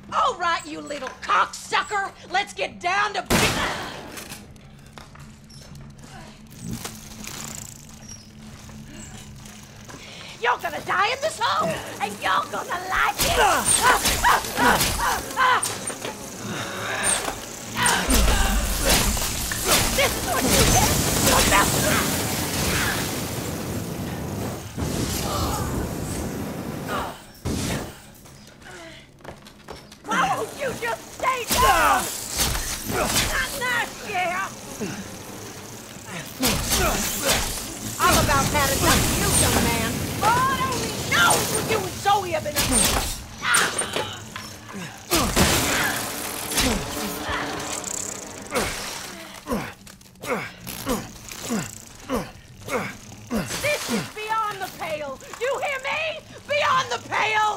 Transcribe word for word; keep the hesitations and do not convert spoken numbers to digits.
All right, you little cocksucker. Let's get down to... You're gonna die in this hole, and you're gonna like it! This is what you get! You're best. Why won't you just stay down? Not nice, yeah! I'm about had enough of you, young man. God only knows what you and Zoe have been up to. This is beyond the pale. You hear me? Beyond the pale!